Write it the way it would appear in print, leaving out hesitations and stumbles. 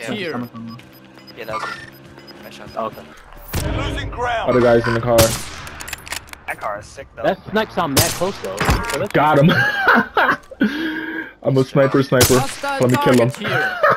here. Yeah, that was I shot that. Okay. Losing ground. Other guys in the car. That car is sick though. That snipe sound mad close though. So Got him. I'm a sniper. Hostile Let me kill him. target here.